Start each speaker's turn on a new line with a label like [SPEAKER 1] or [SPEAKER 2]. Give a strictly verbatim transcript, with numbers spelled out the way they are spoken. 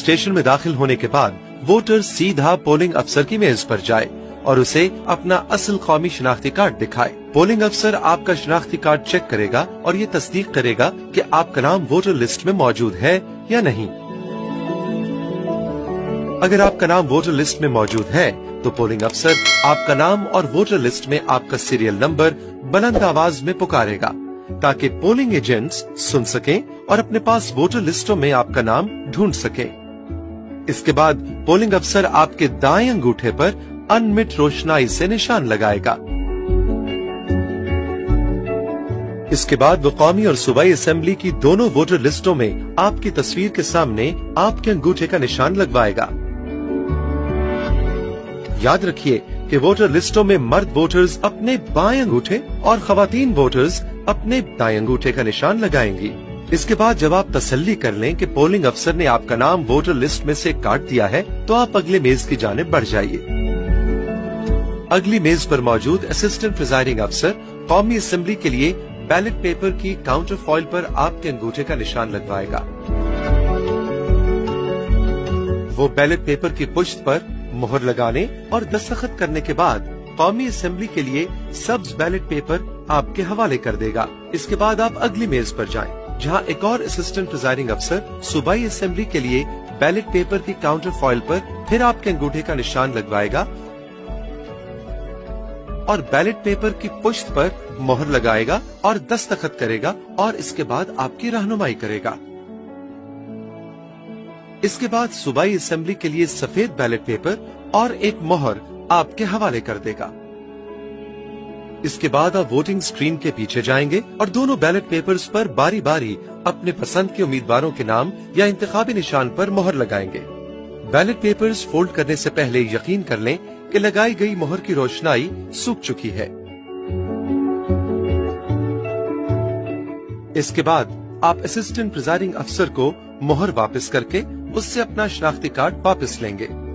[SPEAKER 1] Station में दाखिल होने के बाद वोटर सीधा पोलिंग अफसर की मेज पर जाए और उसे अपना असल कौमी शनाख्ती कार्ड दिखाए। पोलिंग अफसर आपका शनाख्ती कार्ड चेक करेगा और ये तस्दीक करेगा कि आपका नाम वोटर लिस्ट में मौजूद है या नहीं। अगर आपका नाम वोटर लिस्ट में मौजूद है तो पोलिंग अफसर आपका नाम और वोटर लिस्ट में आपका सीरियल नंबर बुलंद आवाज में पुकारेगा ताकि पोलिंग एजेंट्स सुन सकें और अपने पास वोटर लिस्टों में आपका नाम ढूंढ सकें। इसके बाद पोलिंग अफसर आपके दाएं अंगूठे पर अनमिट रोशनाई से निशान लगाएगा। इसके बाद वो कौमी और सूबाई असेंबली की दोनों वोटर लिस्टों में आपकी तस्वीर के सामने आपके अंगूठे का निशान लगवाएगा। याद रखिए कि वोटर लिस्टों में मर्द वोटर्स अपने बाएं अंगूठे और खवातीन वोटर्स अपने दाएं अंगूठे का निशान लगाएंगी। इसके बाद जब आप तसल्ली कर लें कि पोलिंग अफसर ने आपका नाम वोटर लिस्ट में से काट दिया है तो आप अगले मेज की जानिब बढ़ जाइए। अगली मेज पर मौजूद असिस्टेंट प्रिजाइडिंग अफसर कौमी असेंबली के लिए बैलेट पेपर की काउंटर फॉइल पर आपके अंगूठे का निशान लगवाएगा। वो बैलेट पेपर की पुश्त पर मोहर लगाने और दस्तखत करने के बाद कौमी असेंबली के लिए सब्ज बैलेट पेपर आपके हवाले कर देगा। इसके बाद आप अगली मेज पर जाएं, जहां एक और असिस्टेंट प्रिजाइडिंग अफसर सूबाई असेंबली के लिए बैलेट पेपर की काउंटर फॉइल पर फिर आपके अंगूठे का निशान लगवाएगा और बैलेट पेपर की पुश्त पर मोहर लगाएगा और दस्तखत करेगा और इसके बाद आपकी रहनुमाई करेगा। इसके बाद सूबाई असेंबली के लिए सफेद बैलेट पेपर और एक मोहर आपके हवाले कर देगा। इसके बाद आप वोटिंग स्क्रीन के पीछे जाएंगे और दोनों बैलेट पेपर्स पर बारी बारी अपने पसंद के उम्मीदवारों के नाम या इंतखाबी निशान पर मोहर लगाएंगे। बैलेट पेपर्स फोल्ड करने से पहले यकीन कर लें कि लगाई गई मोहर की रोशनाई सूख चुकी है। इसके बाद आप असिस्टेंट प्रिजाइडिंग अफसर को मोहर वापस करके उससे अपना शनाख्ती कार्ड वापस लेंगे।